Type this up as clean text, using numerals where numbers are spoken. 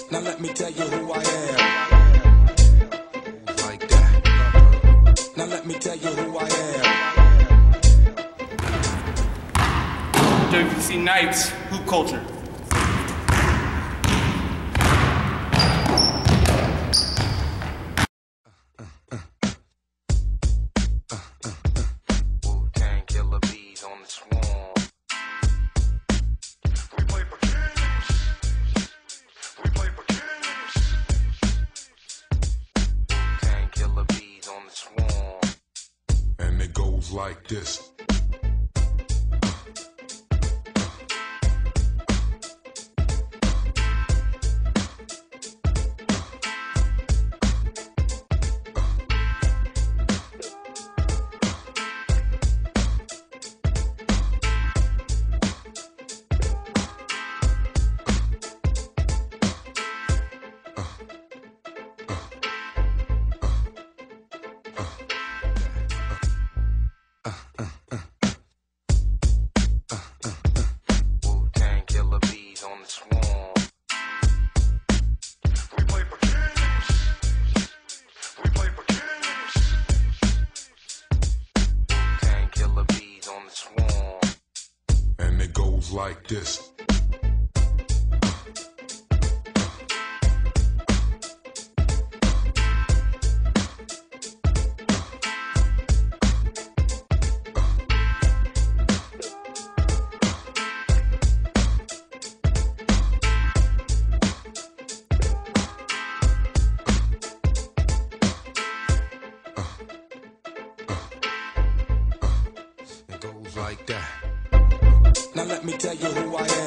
Now let me tell you who I am. Like that. Now let me tell you who I am. WC Nights, Hoop Culture. Wu-Tang Killer Bees on the swarm. We play for kings. We play for kings. Wu-Tang Killer Bees on the swarm. And it goes like this. Wu-Tang Killer Bees on the swarm. We play for kings. We play for kings. Wu-Tang Killer Bees on the swarm. And it goes like this. It goes like that. Now let me tell you who I